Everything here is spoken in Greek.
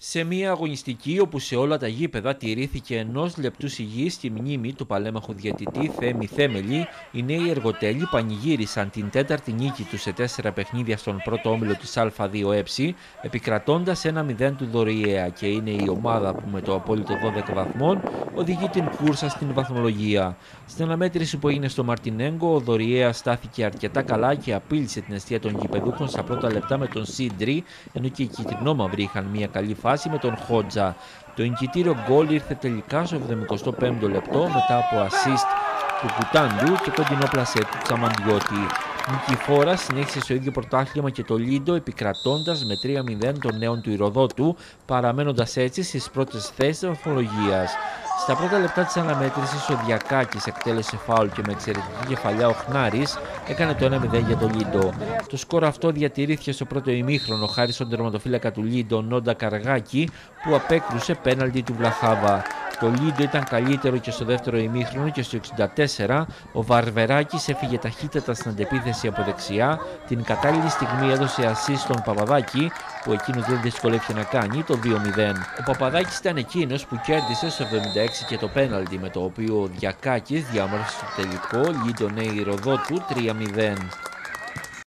Σε μια αγωνιστική όπου σε όλα τα γήπεδα τηρήθηκε 1 λεπτού σιγής στη μνήμη του παλέμαχου διαιτητή Θέμη Θέμελη, οι νέοι εργοτέλοι πανηγύρισαν την τέταρτη νίκη του σε 4 παιχνίδια στον πρώτο όμιλο της Α2 επικρατώντας 1-0 του Δωριαία, και είναι η ομάδα που με το απόλυτο 12 βαθμών οδηγεί την κούρσα στην βαθμολογία. Στην αναμέτρηση που έγινε στο Μαρτινέγκο, ο Δωριαία στάθηκε αρκετά καλά και απείλησε την αιστεία των γηπεδούχων στα πρώτα λεπτά με τον Σίντρι, ενώ και οι κυτρινόμαυροι είχαν μια καλή φάση με τον Χότζα. Το εγκυτήριο γκολ ήρθε τελικά στο 75ο λεπτό μετά από assist του Κουτάντου και κοντινό πλασέ του Τσαμαντιώτη. Νικηφόρα συνέχισε στο ίδιο πρωτάθλημα και το Λίντο, επικρατώντας με 3-0 των νέων του Ηρωδότου, παραμένοντας έτσι στις πρώτες θέσεις της βαθμολογίας. Στα πρώτα λεπτά της αναμέτρησης ο Διακάκης εκτέλεσε φάουλ και με εξαιρετική κεφαλιά ο Χνάρης έκανε το 1-0 για το Λίντο. Το σκορ αυτό διατηρήθηκε στο πρώτο ημίχρονο χάρη στον τερματοφύλακα του Λίντο Νόντα Καραγάκη, που απέκρουσε πέναλτι του Βλαχάβα. Το Λίντο ήταν καλύτερο και στο δεύτερο ημίχρονο και στο 64 ο Βαρβεράκης έφυγε ταχύτατα στην αντεπίθεση από δεξιά. Την κατάλληλη στιγμή έδωσε ασίστ στον Παπαδάκη, που εκείνος δεν δυσκολεύτηκε να κάνει το 2-0. Ο Παπαδάκης ήταν εκείνος που κέρδισε στο 76 και το πέναλτι, με το οποίο ο Διακάκης διαμόρφωσε το τελικό Λίντο Νέοι Ηρωδότου 3-0.